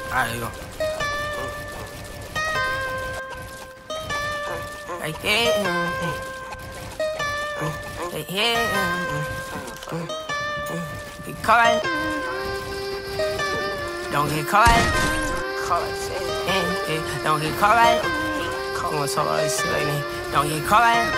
Alright, here you go. Right here. Right here. Get caught. Don't get caught. Don't get caught. You wanna talk all this shit like that? Don't get caught.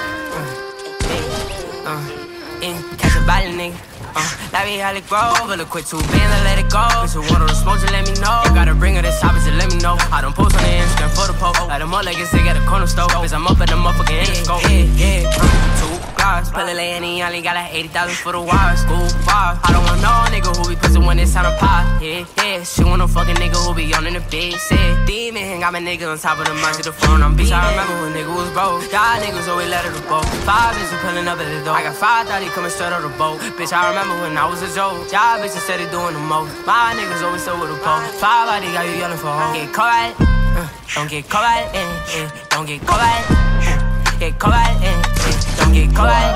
Catch a body, nigga. Like we had it grow. But look quick too big, let it go. Bitch, you want all the smoke, just let me know. You gotta bring her this topic, just let me know. I don't post on the Instagram for the post. Light them up like it's sick at a corner store. Bitch, I'm up at the motherfucking Interscope. Two guards, play lay any, I only got like 80,000 for the wires. School bar. I don't want no nigga who be pissing when it's time to pop. She want no fucking nigga who be on in the big set. Demon, got my nigga on top of the mic to the phone. I'm bitch, I remember when nigga was broke. Y'all niggas always let it go. 5 bitches pulling up at the door. I got 530 coming straight out the boat. Bitch, I remember when I was a joke. Y'all bitches said they doing the most. My niggas always still with a pole. 5 body got you yelling for home. Get caught, don't get caught, don't get caught, get caught, don't get caught,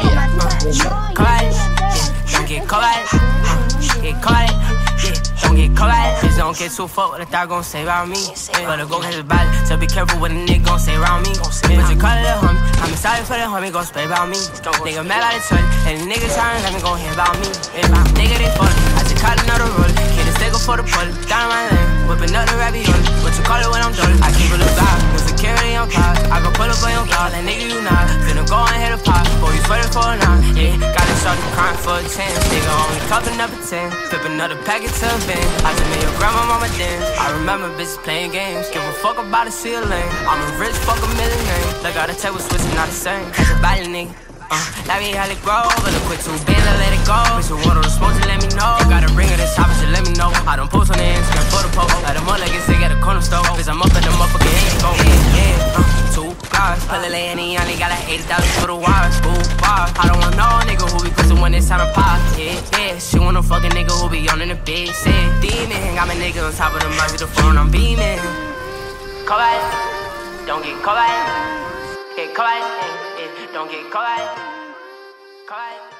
don't get caught, get caught, don't get caught. Just don't get too fucked what the thought gon' say about me. Better go catch his body, so be careful what a nigga gon' say around me. But you call it a homie, I'm excited for the homie gon' spray about me. Nigga mad out of touch, and the nigga trying let me gon' hear about me. Nigga they fuck, I just caught another roll. Kid is sticker for the pull, down my lane, whipping up the ravioli. What you call it when I'm done? I keep it a vibe, with security on top. I go pull up on your car, that nigga you not. Finna go and hit a pop, boy you sweating for a nine. Yeah, got it started crying for a chance. Nigga only cupping up a 10, flip another packet to a bin. I just made your grandma mama dance. I remember bitches playing games, give a fuck about the ceiling. I'm a rich fucking millionaire. Look out the table switching not the same. Catch a body nigga. Like we had it grow, but look quick too big, let it go. Bitch, you want all the smoke, just let me know. You gotta bring her this topic, just let me know. I don't post on the Instagram for the post. Light them up like it's sick at a corner store. Bitch, I'm up at the motherfucking Interscope. 2 guards, play lay any, I only got like 80,000 for the wires. School bar. I don't want no nigga who be pissing when it's time to pop. She want no fucking nigga who be on in the big set. Demon, got my nigga on top of the mic with the phone, I'm beaming. Caught, don't get caught. Get caught, don't get caught.